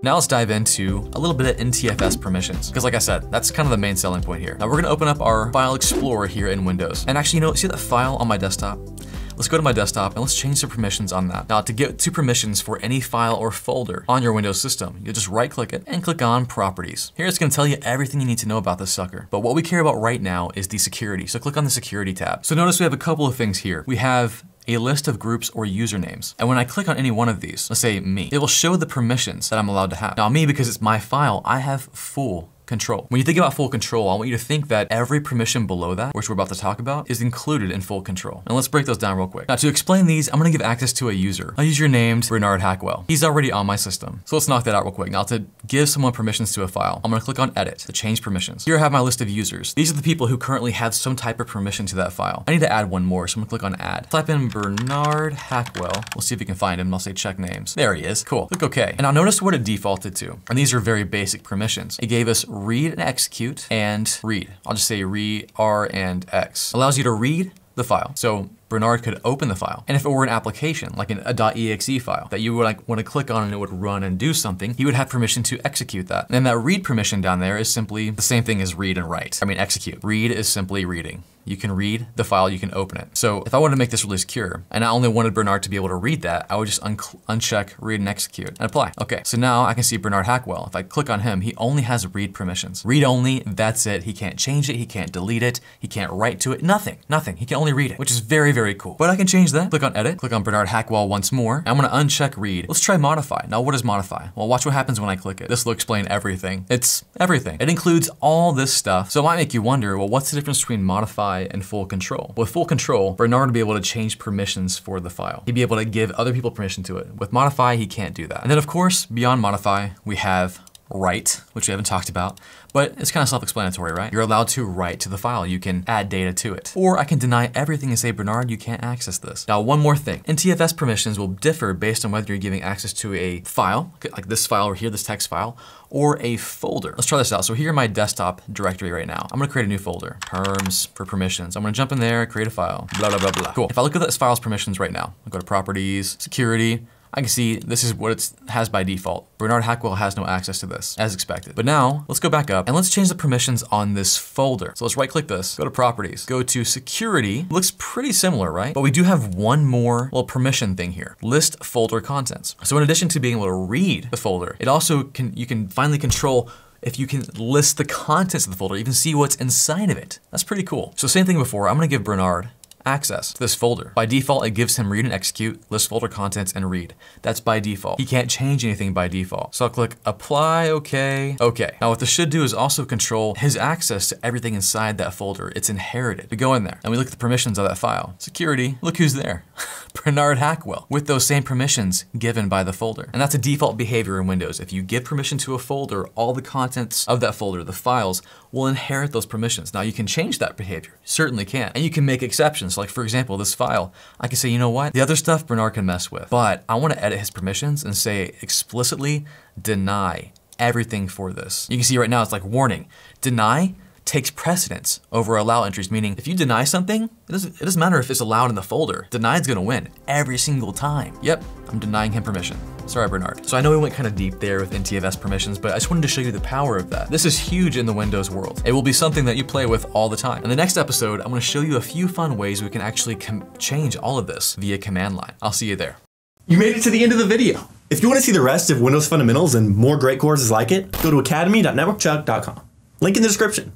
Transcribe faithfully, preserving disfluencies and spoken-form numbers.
Now let's dive into a little bit of N T F S permissions, because like I said, that's kind of the main selling point here. Now we're gonna open up our File Explorer here in Windows. And actually, you know, see that file on my desktop? Let's go to my desktop and let's change the permissions on that. Now to get to permissions for any file or folder on your Windows system, you'll just right click it and click on Properties. Here it's gonna tell you everything you need to know about this sucker. But what we care about right now is the security. So click on the security tab. So notice we have a couple of things here. We have a list of groups or usernames. And when I click on any one of these, let's say me, it will show the permissions that I'm allowed to have. Now me, because it's my file, I have full control. When you think about full control, I want you to think that every permission below that, which we're about to talk about, is included in full control. And let's break those down real quick. Now to explain these, I'm gonna give access to a user. A user named Bernard Hackwell. He's already on my system. So let's knock that out real quick. Now to give someone permissions to a file, I'm gonna click on Edit to change permissions. Here I have my list of users. These are the people who currently have some type of permission to that file. I need to add one more, so I'm gonna click on Add. Type in Bernard Hackwell. We'll see if we can find him. I'll say check names. There he is. Cool. Click OK. And now notice what it defaulted to. And these are very basic permissions. It gave us read and execute and read. I'll just say read, R, and X. Allows you to read the file. So Bernard could open the file. And if it were an application, like an, a .exe file that you would like want to click on and it would run and do something, he would have permission to execute that. And that read permission down there is simply the same thing as read and write. I mean, execute. Read is simply reading. You can read the file, you can open it. So if I wanted to make this really secure, and I only wanted Bernard to be able to read that, I would just un uncheck read and execute and apply. Okay, so now I can see Bernard Hackwell. If I click on him, he only has read permissions. Read only, that's it. He can't change it, he can't delete it, he can't write to it, nothing, nothing. He can only read it, which is very, very cool. But I can change that. Click on edit, click on Bernard Hackwell once more. I'm gonna uncheck read. Let's try modify. Now what is modify? Well, watch what happens when I click it. This will explain everything. It's everything. It includes all this stuff. So it might make you wonder, well, what's the difference between modify and full control? With full control, Bernard would be able to change permissions for the file. He'd be able to give other people permission to it. With modify, he can't do that. And then of course, beyond modify, we have write, which we haven't talked about, but it's kind of self-explanatory, right? You're allowed to write to the file. You can add data to it. Or I can deny everything and say, Bernard, you can't access this. Now, one more thing. N T F S permissions will differ based on whether you're giving access to a file, like this file over here, this text file, or a folder. Let's try this out. So here in my desktop directory right now, I'm gonna create a new folder, terms for permissions. I'm gonna jump in there, create a file, blah, blah, blah, blah. Cool. If I look at this file's permissions right now, I'll go to properties, security, I can see this is what it has by default. Bernard Hackwell has no access to this, as expected. But now, let's go back up and let's change the permissions on this folder. So let's right click this, go to properties, go to security. Looks pretty similar, right? But we do have one more little permission thing here, list folder contents. So in addition to being able to read the folder, it also can, you can finally control if you can list the contents of the folder, you can see what's inside of it. That's pretty cool. So same thing before, I'm gonna give Bernard access to this folder. By default, it gives him read and execute, list folder contents, and read. That's by default. He can't change anything by default. So I'll click apply, okay, okay. Now what this should do is also control his access to everything inside that folder. It's inherited. We go in there and we look at the permissions of that file. Security, look who's there. Bernard Hackwell, with those same permissions given by the folder. And that's a default behavior in Windows. If you give permission to a folder, all the contents of that folder, the files, will inherit those permissions. Now you can change that behavior, you certainly can. And you can make exceptions. Like for example, this file, I can say, you know what? The other stuff Bernard can mess with, but I wanna edit his permissions and say explicitly deny everything for this. You can see right now, it's like warning, deny takes precedence over allow entries, meaning if you deny something, it doesn't, it doesn't matter if it's allowed in the folder. Denied's gonna win every single time. Yep, I'm denying him permission. Sorry, Bernard. So I know we went kind of deep there with N T F S permissions, but I just wanted to show you the power of that. This is huge in the Windows world. It will be something that you play with all the time. In the next episode, I'm gonna show you a few fun ways we can actually change all of this via command line. I'll see you there. You made it to the end of the video. If you want to see the rest of Windows Fundamentals and more great courses like it, go to academy dot network chuck dot com. Link in the description.